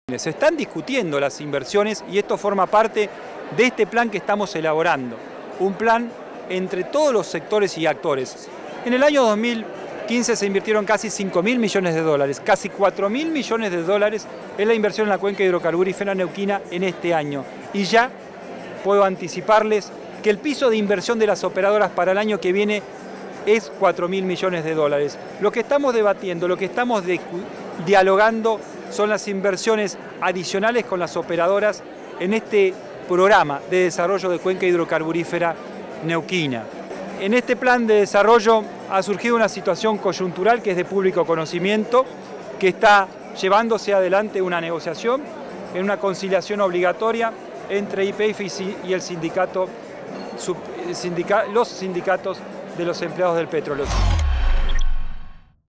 Se están discutiendo las inversiones y esto forma parte de este plan que estamos elaborando. Un plan entre todos los sectores y actores. En el año 2015 se invirtieron casi 5.000 millones de dólares, casi 4.000 millones de dólares es la inversión en la cuenca hidrocarburífera neuquina en este año. Y ya puedo anticiparles que el piso de inversión de las operadoras para el año que viene es 4.000 millones de dólares. Lo que estamos debatiendo, lo que estamos dialogando son las inversiones adicionales con las operadoras en este programa de desarrollo de cuenca hidrocarburífera neuquina. En este plan de desarrollo ha surgido una situación coyuntural que es de público conocimiento, que está llevándose adelante una negociación en una conciliación obligatoria entre YPF y el sindicato, los sindicatos de los empleados del petróleo.